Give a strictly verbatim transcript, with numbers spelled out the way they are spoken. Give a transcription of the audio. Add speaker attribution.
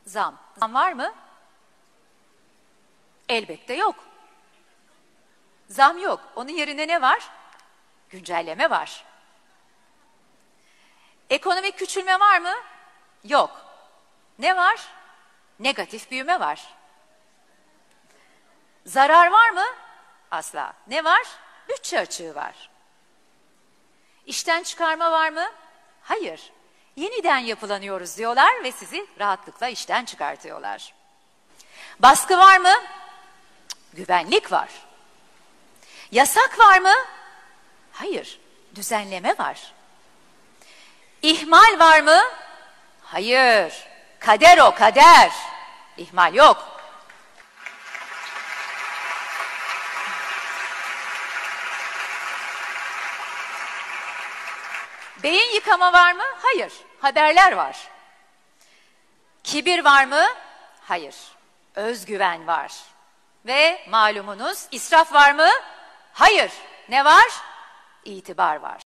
Speaker 1: Zam. Zam var mı? Elbette yok. Zam yok. Onun yerine ne var? Güncelleme var. Ekonomik küçülme var mı? Yok. Ne var? Negatif büyüme var. Zarar var mı? Asla. Ne var? Bütçe açığı var. İşten çıkarma var mı? Hayır. Yeniden yapılanıyoruz diyorlar ve sizi rahatlıkla işten çıkartıyorlar. Baskı var mı? Güvenlik var. Yasak var mı? Hayır. Düzenleme var. İhmal var mı? Hayır. Kader o, kader. İhmal yok. Beyin yıkama var mı? Hayır. Haberler var. Kibir var mı? Hayır. Özgüven var. Ve malumunuz israf var mı? Hayır. Ne var? İtibar var.